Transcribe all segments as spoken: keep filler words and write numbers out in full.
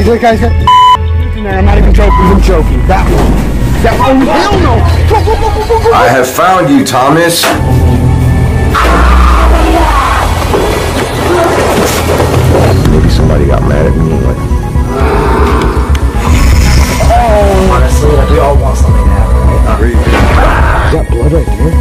Guys, guys, guys. I'm not even joking. I'm joking. That one. That one. Hell no. Go, go, go, go, go, go. I have found you, Thomas. Maybe somebody got mad at me. Like, oh. Honestly, like we all want something to happen, right? Is that blood right there?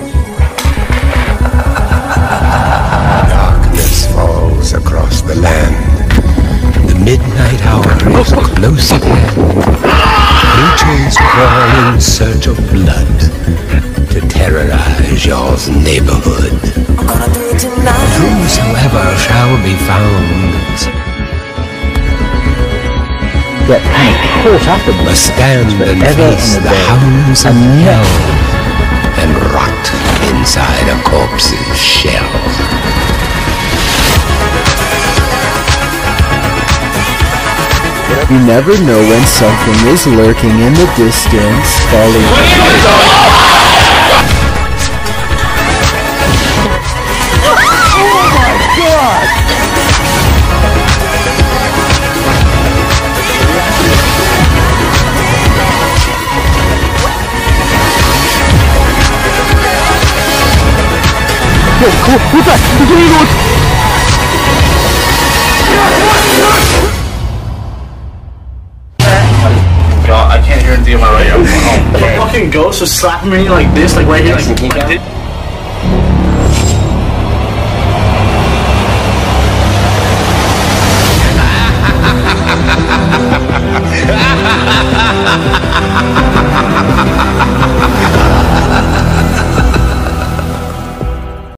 Darkness falls across the land. The midnight hour is close at hand. Creatures crawl in search of blood to terrorize your neighborhood. Whosoever shall be found must stand and face the hounds of hell and rot inside a corpse's shell. You never know when something is lurking in the distance, falling. What the? What's going on? God, I can't hear anything on my right. I'm going home. The fucking ghost was slapping me like this, like right here. Like,